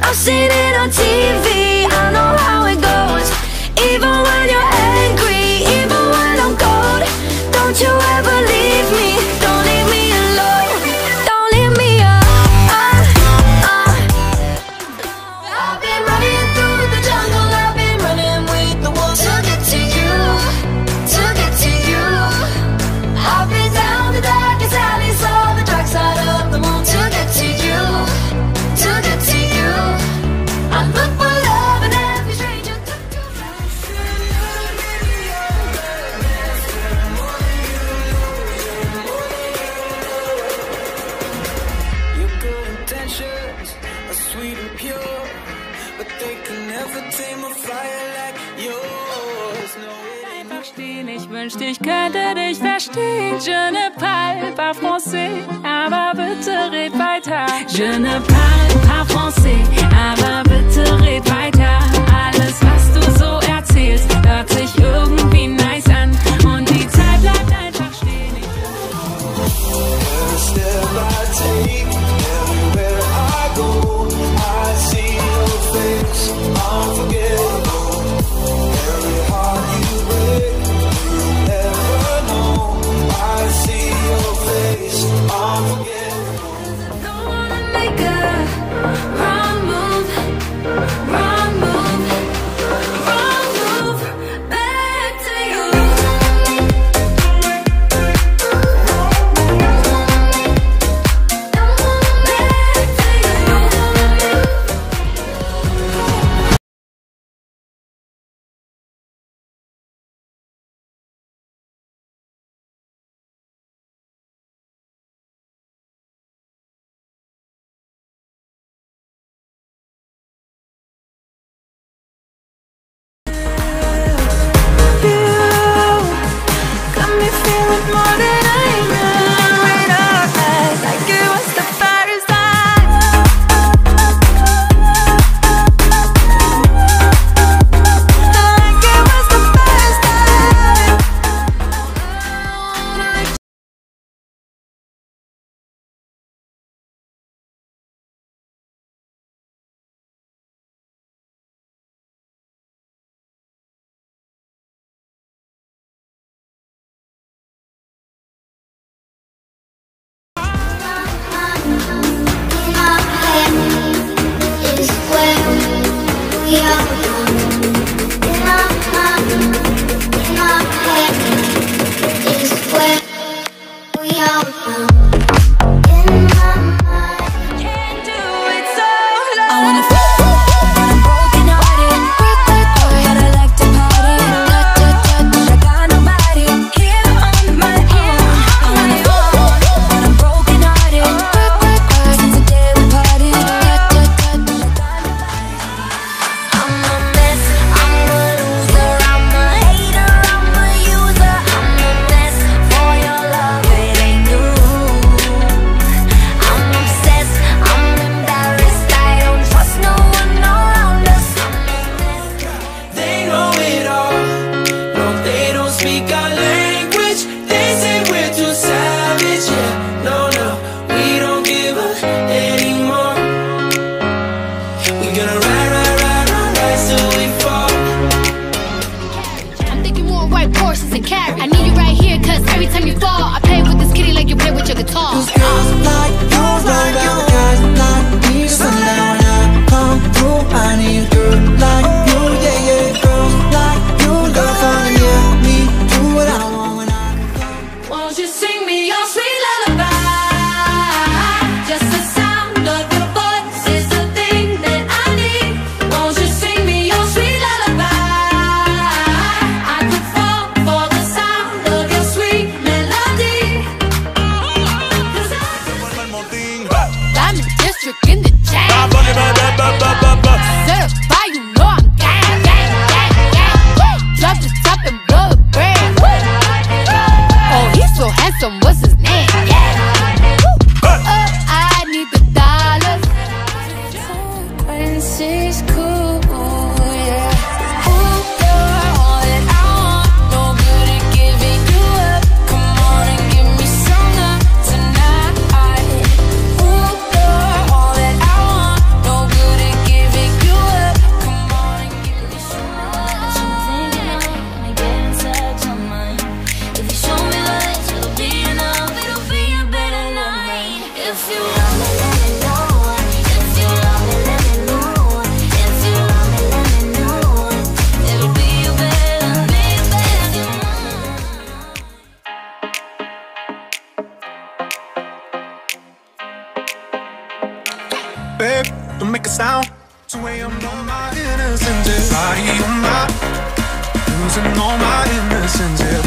I've seen it on TV, I know how it goes. Even when you're angry, even when I'm cold, don't you ever leave me, don't leave me alone, don't leave me I've been running through the jungle, I've been running with the wolves to get to you, to get to you. I've been down the darkest alleys, saw the dark side of the moon to get to you, to get to you. I look for love in every stranger. Your good intentions are sweet and pure, but they can never tame a fire like yours. No, it ain't Verstehen, ich wünschte, ich könnte dich verstehen. Je ne parle pas français, aber bitte red weiter. Je ne parle pas français, aber bitte red weiter. Alles, was du so erzählst, hört sich irgendwie nice an. Und die Zeit bleibt einfach stehen. every step I take, everywhere I go, I see your face, unforgettable. Every heart you break, you never know. I see your face, unforgettable. Don't wanna make a wrong move, wrong move, wrong move, back to you. Got me feeling more than I know. Right up, like it was the first time. Like it was the first time. babe, don't make a sound. 2 a.m. on my innocence, yeah. Body on my, losing all my innocence, yeah.